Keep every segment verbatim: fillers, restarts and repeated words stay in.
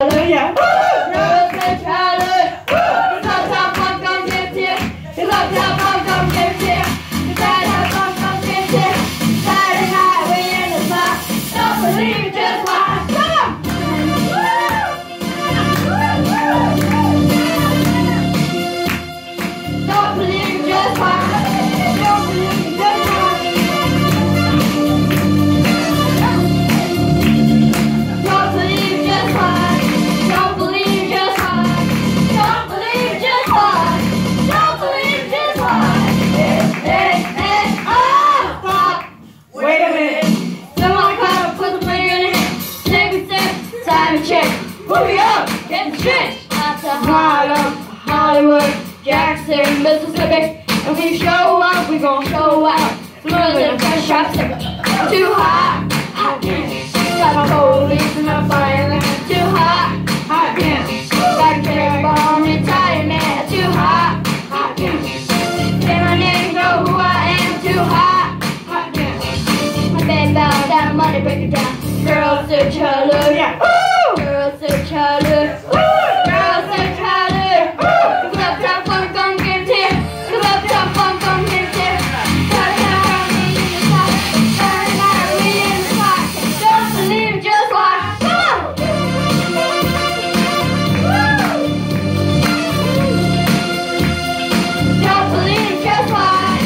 Hallelujah. Girls say hallelujah. Cause uptown funk don't get here. Cause uptown funk don't get here. Cause uptown funk don't get here. Saturday night we in the spot. Don't believe just watch. Come on. Don't believe just watch. Don't believe just watch. Don't believe just watch. Don't believe just watch. Don't believe just watch. Don't believe just watch. Hey, hey, hey, oh, stop. Wait a minute. Someone come and put the finger in it. Take a step, time to check. Hurry up, get the stretch. Out to Harlem, Hollywood, Jackson, Mississippi. And we show up, we gon' show out. Smoother than a fresh drop stick. Too hot, hot dance. Got the police in the fire. Too hot, hot dance. Got a carry bomb, retired man. Too hot, hot dance. Say my name, know who I am. Too hot, hot dance. My bed bow down, money break it down. Girls search hallelujah. Girls search hallelujah. Girls search hallelujah. Cause uptown funk don't get here. Cause uptown funk don't get here. Uptown funk we in the spot. Saturday night we in the spot. Don't believe just watch. Come on. Don't believe just watch.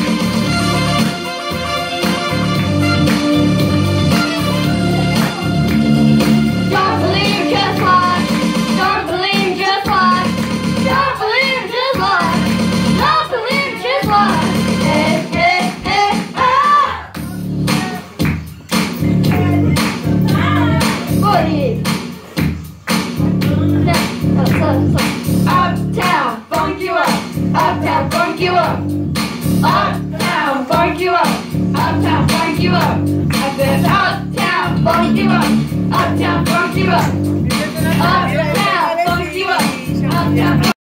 Don't believe just watch. Don't believe just watch. Don't believe just watch. Don't believe just watch. Hey, hey, hey, ah! Forty. Uptown, funk you up. Uptown, funk you up. Uptown, funk you up. Uptown, funk you up. I said uptown, funk you up. Uptown, funk you up.